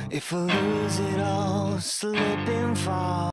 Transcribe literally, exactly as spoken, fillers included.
If I lose it all, slip and fall.